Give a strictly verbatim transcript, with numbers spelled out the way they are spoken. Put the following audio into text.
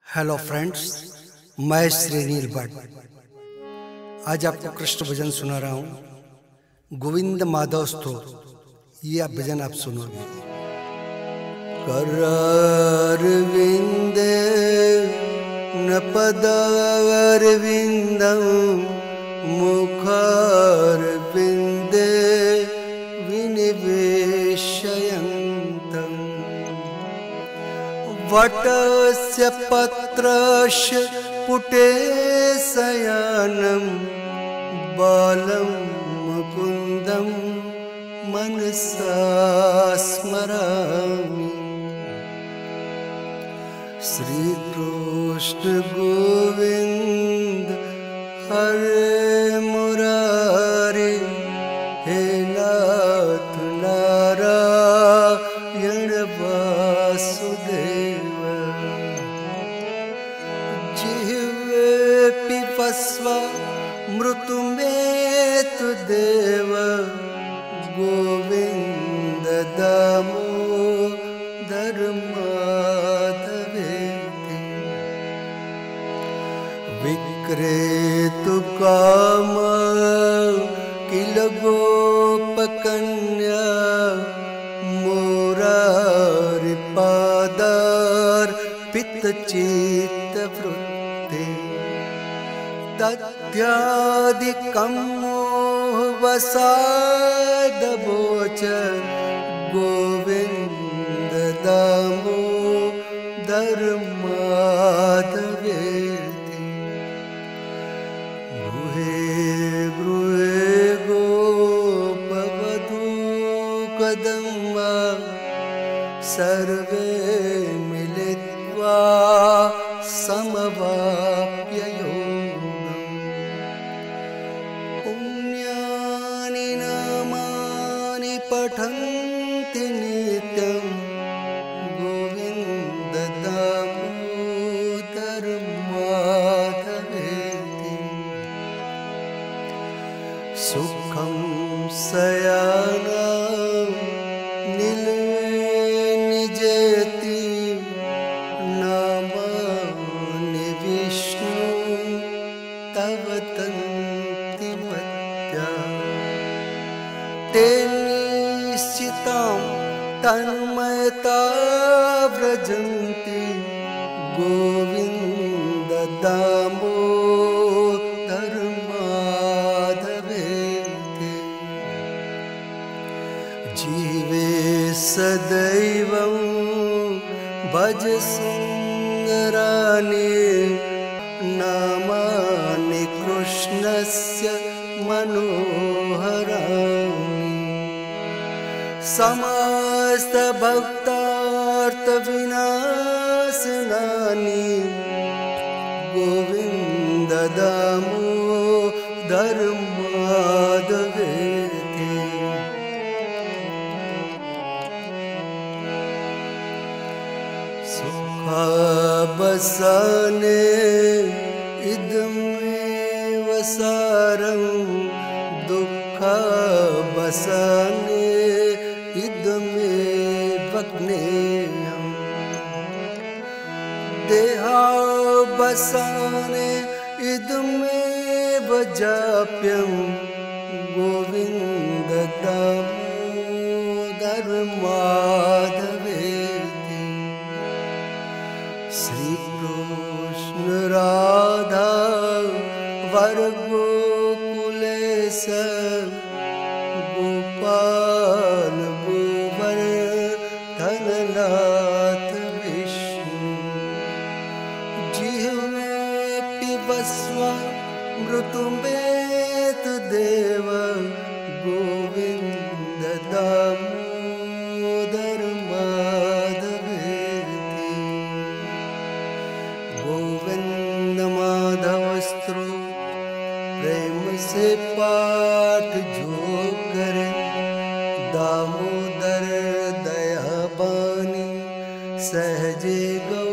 Hello friends, मैं श्रीनील भट्ट आज आपको कृष्ण भजन सुना रहा हूँ। गोविंद माधव स्तोत्र। ये आप भजन आप सुनोगे। करारविंदे न पदारविंदं मुखारविंदे विनिवेशयन्तम् वटस्य पत्रस्य पुटे शयनं बालं मुकुन्दं मनसा स्मरामि। श्रीकृष्ण गोविंद हरे मुरारी, हे नाथ नारायण वासुदेव। जिह्वे पिबस्व मृत्युमेतु देव, गोविंद दामोदर माधवेति। विक्रेतु काम किल गोपकन्या, मुरारि पादार्पितचित्तवृत्ते। तद्यादिकं मोहवसादबोच, गोविंद दामोदर माधवेति। गृहे गृहे गोपवधू कदम्बा, सर्वे मिलित्वा समवाप्य योगम्। पुण्यानि नामानि पठन्ति नित्यं, गोविंद दामोदर माधवेति। सुखं शयनं निजेति, नामानि विष्णु तव तन्ति मत्या। ते निश्चितां तन्मयता व्रजन्ति, गोविंद दामोदर माधवेति। जीवे सदैवं भज सुन्दराणि, नामानि कृष्णस्य मनोहराणि। समस्त भक्तार्थविनाशनानि, गोविंद दामोदर माधवेति। सुखावसाने इदमेव सारं, दुःखावसाने इदमेव ज्ञेयम्। देहावसाने इदमेव जाप्यं, गोविंद दामोदर माधवेति। श्री कृष्ण राधा वर गोकुलेश, गोपाल गोवर्धननाथ विष्णु। जिह्वे पिबस्व मृत्युमेतु देव, गोविंद दामोदर माधवेति। गोविंद माधव स्तोत्र प्रेम से पाठ जो करे, दामोदर दया बानी सहजे गो